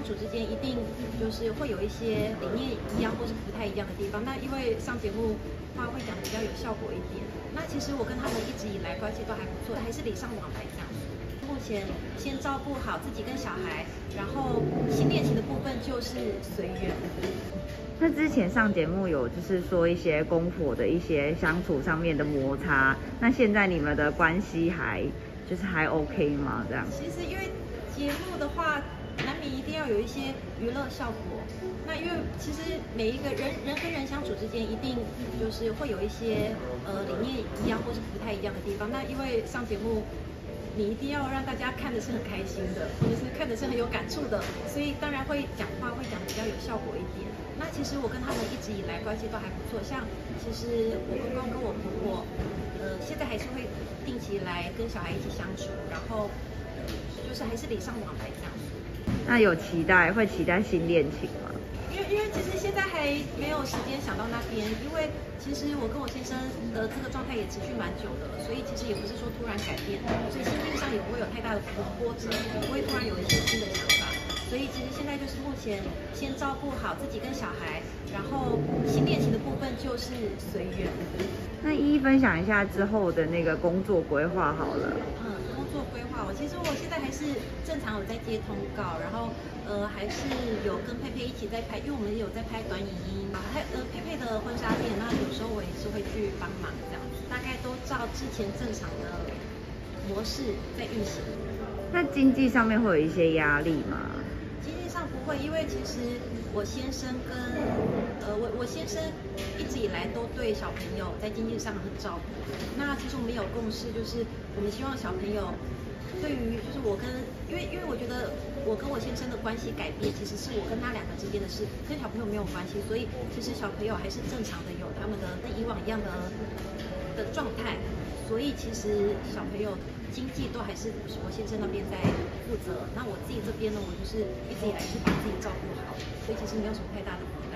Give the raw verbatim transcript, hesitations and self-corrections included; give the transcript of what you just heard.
处之间一定就是会有一些理念一样或是不太一样的地方。那因为上节目话会讲比较有效果一点。那其实我跟他们一直以来关系都还不错，还是礼尚往来这样子。目前先照顾好自己跟小孩，然后新恋情的部分就是随缘。 那之前上节目有就是说一些公婆的一些相处上面的摩擦，那现在你们的关系还就是还 OK 吗？这样？ 其实因为节目的话，难免一定要有一些娱乐效果。那因为其实每一个人人跟人相处之间，一定就是会有一些呃理念一样或是不太一样的地方。那因为上节目，你一定要让大家看的是很开心的，或者是看的是很有感触的，所以当然会讲话会讲比较有效果一点。那其实我跟他们一直以来关系都还不错，像其实我公公跟我婆婆，呃，现在还是会定期来跟小孩一起相处，然后就是还是礼尚往来这样子。 那有期待会期待新恋情吗？ 因为因为其实现在还没有时间想到那边，因为其实我跟我先生的这个状态也持续蛮久的，所以其实也不是说突然改变，所以心境上也不会有太大的波折，也不会突然有一些新的想法。所以其实现在就是目前先照顾好自己跟小孩，然后新恋情的部分就是随缘。 那一一分享一下之后的那个工作规划好了。 嗯，工作规划我其实我现在还是正常有在接通告，然后呃还是有跟佩佩一起在拍，因为我们有在拍短影音，还呃佩佩的婚纱店，那有时候我也是会去帮忙这样子，大概都照之前正常的模式在运行。 那经济上面会有一些压力吗？ 经济上不会，因为其实我先生跟呃我我先生一直以来都对小朋友在经济上很照顾。那其实我们有共识，就是我们希望小朋友对于就是我跟因为因为我觉得我跟我先生的关系改变，其实是我跟他两个之间的事，跟小朋友没有关系。所以其实小朋友还是正常的有他们的跟以往一样的的状态。所以其实小朋友经济都还是我先生那边在负责，那我自己这边呢，我就是一直以来是把自己照顾好，所以其实没有什么太大的。